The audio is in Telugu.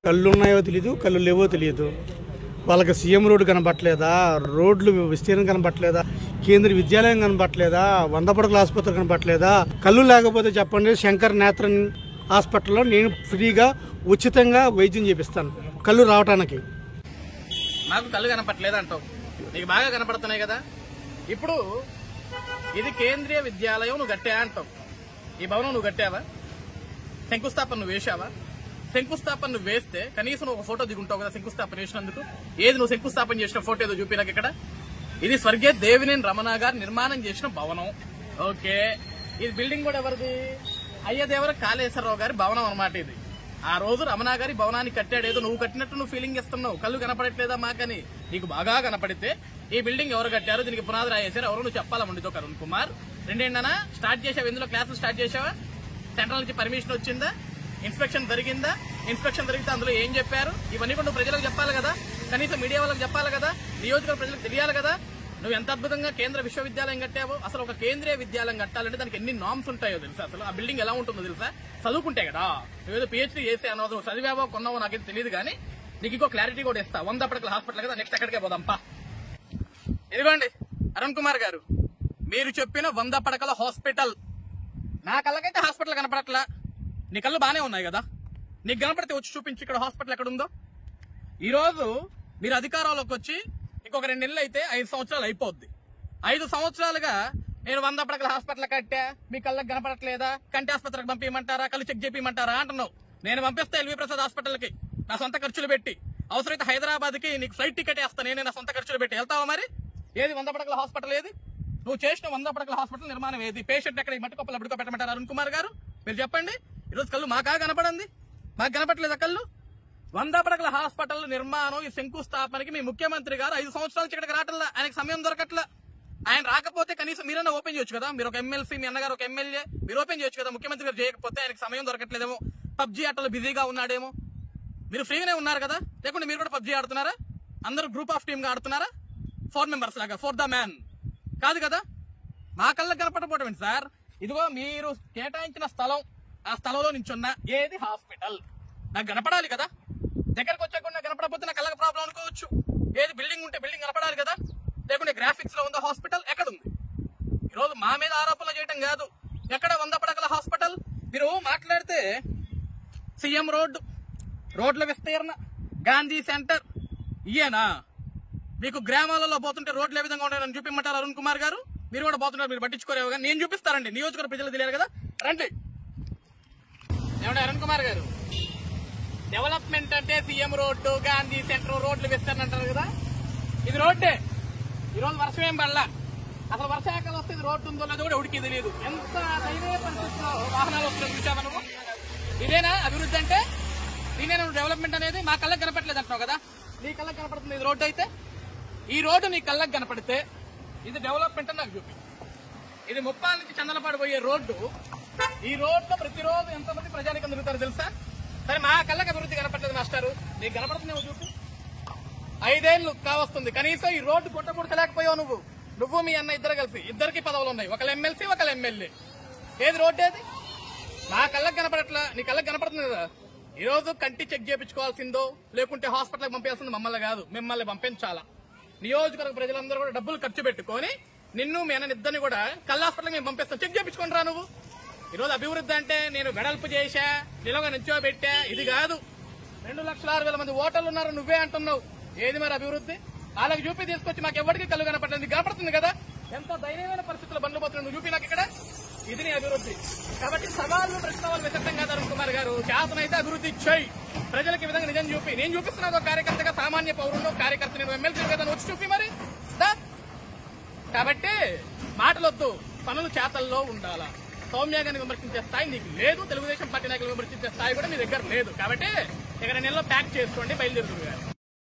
కళ్ళు ఉన్నాయో తెలియదు, కళ్ళు లేవో తెలియదు. వాళ్ళకి సీఎం రోడ్డు కనబట్టలేదా, రోడ్లు విస్తీర్ణం కనబట్టలేదా, కేంద్రీయ విద్యాలయం కనబట్టలేదా, 100 పడకల ఆసుపత్రి కనబట్టలేదా? కళ్ళు లేకపోతే చెప్పండి, శంకర్ నేత్ర హాస్పిటల్లో నేను ఫ్రీగా ఉచితంగా వైద్యం చేపిస్తాను కళ్ళు రావటానికి. నాకు కళ్ళు కనపట్లేదు అంటావు, నీకు బాగా కనపడుతున్నాయి కదా. ఇప్పుడు ఇది కేంద్రీయ విద్యాలయం, నువ్వు కట్టా అంటావు. ఈ భవనం నువ్వు కట్టావా? శంకుస్థాపన నువ్వు వేసావా? శంకుస్థాపన నువ్వు వేస్తే కనీసం నువ్వు ఒక ఫోటో దిగుంటావు కదా శంకుస్థాపన చేసినందుకు. ఏది నువ్వు శంకుస్థాపన చేసిన ఫోటో ఏదో చూపి నాకు ఇక్కడ. ఇది స్వర్గీయ దేవినేని రమణ గారు నిర్మాణం చేసిన భవనం. ఓకే, ఇది బిల్డింగ్ కూడా ఎవరిది? అయ్యదేవర కాళేశ్వరరావు గారి భవనం అనమాట. ఇది ఆ రోజు రమణ గారి భవనాన్ని కట్టాడు. ఏదో నువ్వు కట్టినట్టు నువ్వు ఫీలింగ్ ఇస్తున్నావు. కళ్ళు కనపడట్లేదా మాకని? నీకు బాగా కనపడితే ఈ బిల్డింగ్ ఎవరు కట్టారు, దీనికి పునాది రాయేశారు, ఎవరు నువ్వు చెప్పాలా? ముందుతో అరుణ్ కుమార్ రెండేంటనా స్టార్ట్ చేసావు? ఇందులో క్లాసులు స్టార్ట్ చేసావా? సెంట్రల్ నుంచి పర్మిషన్ వచ్చిందా? ఇన్స్పెక్షన్ జరిగిందా? ఇన్స్పెక్షన్ జరిగితే అందులో ఏం చెప్పారు? ఇవన్నీ కూడా నువ్వు ప్రజలకు చెప్పాలి కదా, కనీసం మీడియా వాళ్ళకి చెప్పాలి కదా, నియోజకవర్గ ప్రజలకు తెలియాలి కదా. నువ్వు ఎంత అద్భుతంగా కేంద్ర విశ్వవిద్యాలయం కట్టావో. అసలు ఒక కేంద్రీయ విద్యాలయం కట్టాలంటే దానికి ఎన్ని నామ్స్ ఉంటాయో తెలుసా? అసలు ఆ బిల్డింగ్ ఎలా ఉంటుందో తెలుసా? చదువుకుంటే కదా. నువ్వేదో PhD చేసే అన్నది చదివావో కొన్నావో నాకైతే తెలియదు, కానీ నీకు ఇంకో క్లారిటీ కూడా ఇస్తా. 100 పడకల హాస్పిటల్ కదా, నెక్స్ట్ ఎక్కడికే పోదాంపా. ఇదిగోండి అరుణ్ కుమార్ గారు, మీరు చెప్పిన 100 పడకల హాస్పిటల్. నా కళ్ళకైతే హాస్పిటల్ కనపడట్లా. నీ కళ్ళు బానే ఉన్నాయి కదా, నీకు కనపడితే వచ్చి చూపించి ఇక్కడ హాస్పిటల్ ఎక్కడ ఉందో. ఈ రోజు మీరు అధికారంలోకి వచ్చి ఇంకొక 2 నెలలు అయితే 5 సంవత్సరాలు అయిపోద్ది. 5 సంవత్సరాలుగా నేను 100 పడకల హాస్పిటల్ కట్టా, మీ కళ్ళకి కనపడట్లేదా, కంటి ఆసుపత్రికి పంపించమంటారా, కళ్ళు చెక్ చేయించమంటారా అంటున్నావు. నేను పంపిస్తా ఎల్వి ప్రసాద్ హాస్పిటల్కి నా సొంత ఖర్చులు పెట్టి. అవసరమైతే హైదరాబాద్ కి నీకు ఫ్లైట్ టికెట్ వేస్తా నేనే నా సొంత ఖర్చులు పెట్టి. వెళ్తావా మరి? ఏది 100 పడకల హాస్పిటల్ ఏది? నువ్వు చేసిన 100 పడకల హాస్పిటల్ నిర్మాణం ఏది? పేషెంట్ ఎక్కడ మట్టుకొప్పలు అప్పుడు పెట్టమంటారు అరుణ్ కుమార్ గారు? మీరు చెప్పండి. ఈరోజు కళ్ళు మాకా కనపడింది, మాకు కనపట్లేదా కళ్ళు? 100 పడకల హాస్పిటల్ నిర్మాణం, ఈ శంకుస్థాపనకి మీ ముఖ్యమంత్రి గారు 5 సంవత్సరాల ఇక్కడికి రావట్లా. ఆయనకు సమయం దొరకట్లా. ఆయన రాకపోతే కనీసం మీరన్నా ఓపెన్ చేయొచ్చు కదా. మీరు ఒక ఎమ్మెల్సీ, మీ అన్నగారు ఒక ఎమ్మెల్యే, మీరు ఓపెన్ చేయొచ్చు కదా. ముఖ్యమంత్రి గారు చేయకపోతే ఆయనకు సమయం దొరకట్లేదేమో, పబ్జీ ఆటలో బిజీగా ఉన్నాడేమో. మీరు ఫ్రీగానే ఉన్నారు కదా, లేకుంటే మీరు కూడా పబ్జీ ఆడుతున్నారా? అందరూ గ్రూప్ ఆఫ్ టీమ్ గా ఆడుతున్నారా? 4 మెంబర్స్ లాగా, ఫర్ ద మ్యాన్ కాదు కదా. మా కళ్ళకి కనపడపోవటం ఏంటి సార్? ఇదిగో మీరు కేటాయించిన స్థలం, ఆ స్థలంలో నించున్న ఏది హాస్పిటల్ నాకు కనపడాలి కదా. దగ్గరకు వచ్చాకుండా కనపడకపోతే నా కళ్ళకి ప్రాబ్లం అనుకోవచ్చు. ఏది బిల్డింగ్ ఉంటే బిల్డింగ్ కనపడాలి కదా, లేకుంటే గ్రాఫిక్స్ లో ఉందో హాస్పిటల్ ఎక్కడ ఉంది? ఈరోజు మా మీద ఆరోపణలు చేయడం కాదు. ఎక్కడ 100 పడకల హాస్పిటల్? మీరు మాట్లాడితే సీఎం రోడ్ల విస్తీర్ణ, గాంధీ సెంటర్ ఇయేనా? మీకు గ్రామాలలో పోతుంటే రోడ్లు ఏ విధంగా ఉన్నాయని చూపిమంటారు అరుణ్ కుమార్ గారు? మీరు కూడా పోతున్నారు, మీరు పట్టించుకోరేవు కానీ నేను చూపిస్తారండి. నియోజకవర్గ ప్రజలకు తెలియాలి కదా, రండి. ఏమంటే అరుణ్ కుమార్ గారు, డెవలప్మెంట్ అంటే సీఎం రోడ్డు, గాంధీ సెంటర్, రోడ్లు విస్తరణ అంటారు కదా. ఇది రోడ్డే. ఈరోజు వర్షం ఏం పడలా. అసలు వర్షాకాలం వస్తే ఇది రోడ్డు ఉందో లేదో కూడా ఉడికి తెలియదు. ఎంత దైవీయ పరిస్థితుల్లో వాహనాలు వస్తున్నాయి చూసావా నువ్వు? ఇదేనా అభివృద్ధి అంటే? దీనేనా డెవలప్మెంట్ అనేది? మా కళ్ళకి కనపడలేదు అంటావు కదా. నీ కళ్ళకి కనపడుతుంది ఇది రోడ్డు అయితే. ఈ రోడ్డు నీ కళ్ళకి కనపడితే ఇది డెవలప్మెంట్ అని నాకు చూపి. ఇది ముప్పాల నుంచి చందనపాడు పోయే రోడ్డు. ఈ రోడ్లో ప్రతిరోజు ఎంతమంది ప్రజానికం తిరుగుతారు తెలుసా? సరే, మా కళ్ళకి అభివృద్ధి కనపడలేదు మాస్టారు, నీకు కనపడుతుందేమో చూపి. 5 ఏళ్లు కావస్తుంది, కనీసం ఈ రోడ్డు గుట్టముడచలేకపోయావు నువ్వు మీ అన్న ఇద్దరు కలిసి. ఇద్దరికి పదవులు ఉన్నాయి, ఒకళ్ళు ఎమ్మెల్సీ ఒకళ్ళు ఎమ్మెల్యే. ఏది రోడ్డు ఏది? మా కళ్ళకి కనపడట్లా, నీ కళ్ళకి కనపడుతుంది కదా. ఈ రోజు కంటి చెక్ చేయించుకోవాల్సిందో లేకుంటే హాస్పిటల్కి పంపించాల్సిందో మమ్మల్ని కాదు, మిమ్మల్ని పంపించాలా. నియోజకవర్గ ప్రజలందరూ కూడా డబ్బులు ఖర్చు పెట్టుకొని నిన్ను మీ అన్న ఇద్దరిని కూడా కళ్ళ హాస్పిటల్కి మేము పంపిస్తాం, చెక్ చేయించుకొని రా నువ్వు. ఈరోజు అభివృద్ధి అంటే నేను వెడల్పు చేశా, నిలవగా నిల్చోబెట్టా, ఇది కాదు. 2,06,000 మంది ఓటర్లు ఉన్నారు, నువ్వే అంటున్నావు. ఏది మరి అభివృద్ధి? వాళ్ళకి చూపి తీసుకొచ్చి మాకు ఎవరికి కళ్ళు కనపడలేదు, కనపడుతుంది కదా. ఎంత దయనీయమైన పరిస్థితుల్లో బండ్లు పోతున్నావు, నువ్వు చూపి నాకు ఇక్కడ. ఇది నీ అభివృద్ధి. కాబట్టి సవాళ్ళు ప్రశ్నలు విసర్జం కాదు అరుణ్ కుమార్ గారు. శాసనైతే అభివృద్ధి చేయి, ప్రజలకు ఈ విధంగా నిజం చూపి. నేను చూపిస్తున్నాను ఒక కార్యకర్తగా, సామాన్య పౌరుడు కార్యకర్త, నేను ఎమ్మెల్సీ కదా, వచ్చి చూపి మరి. కాబట్టి మాటలొద్దు, పనులు చేతల్లో ఉండాలా. సౌమ్యాన్ని విమర్శించే స్థాయి నీకు లేదు, తెలుగుదేశం పార్టీ నాయకులు విమర్శించే స్థాయి కూడా మీ దగ్గర లేదు. కాబట్టి ఇక్కడ నెలలో ప్యాక్ చేసుకోండి, బయలుదేరుతుంది.